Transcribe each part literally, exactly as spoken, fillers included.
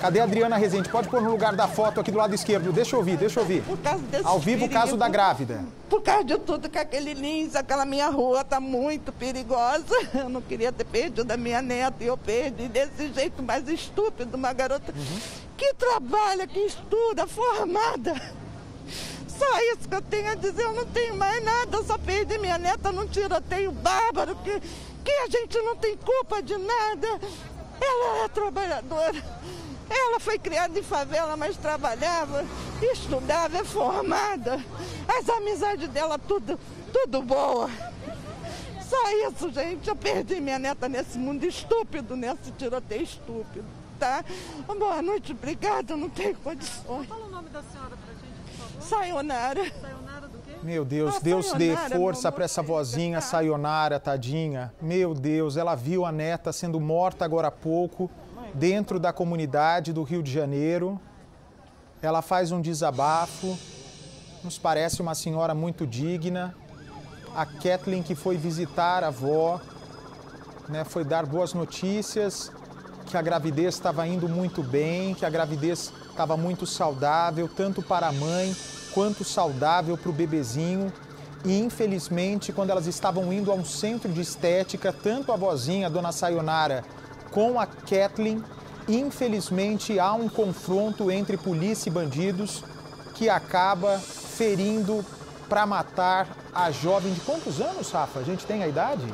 Cadê a Adriana Rezende? Pode pôr no lugar da foto aqui do lado esquerdo. Deixa eu ouvir, deixa eu ouvir. Por causa desse Ao vivo o caso perigo, da grávida. Por causa de tudo que aquele Lins, aquela minha rua tá muito perigosa. Eu não queria ter perdido a minha neta e eu perdi desse jeito mais estúpido, uma garota uhum. que trabalha, que estuda, formada. Só isso que eu tenho a dizer, eu não tenho mais nada, eu só perdi minha neta num tiroteio bárbaro, que, que a gente não tem culpa de nada. Ela é trabalhadora, ela foi criada em favela, mas trabalhava, estudava, é formada. As amizades dela, tudo, tudo boa. Só isso, gente, eu perdi minha neta nesse mundo estúpido, nesse tiroteio estúpido, tá? Boa noite, obrigada, eu não tenho condições. Fala o nome da senhora pra gente, por favor. Sayonara. Sayonara do quê? Meu Deus, Ah, Deus Sayonara, dê força meu para essa amor, vozinha, tá? Sayonara, tadinha. Meu Deus, ela viu a neta sendo morta agora há pouco, dentro da comunidade do Rio de Janeiro. Ela faz um desabafo, nos parece uma senhora muito digna. A Kathleen, que foi visitar a avó, né, foi dar boas notícias, que a gravidez estava indo muito bem, que a gravidez estava muito saudável, tanto para a mãe quanto saudável para o bebezinho. E infelizmente, quando elas estavam indo a um centro de estética, tanto a vozinha, a dona Sayonara, com a Kathleen, infelizmente há um confronto entre polícia e bandidos que acaba ferindo para matar a jovem de quantos anos, Rafa? A gente tem a idade?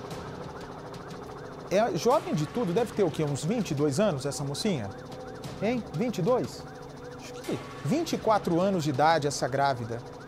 É jovem de tudo, deve ter o quê? Uns vinte e dois anos essa mocinha? Hein? vinte e dois? Acho que vinte e quatro anos de idade essa grávida.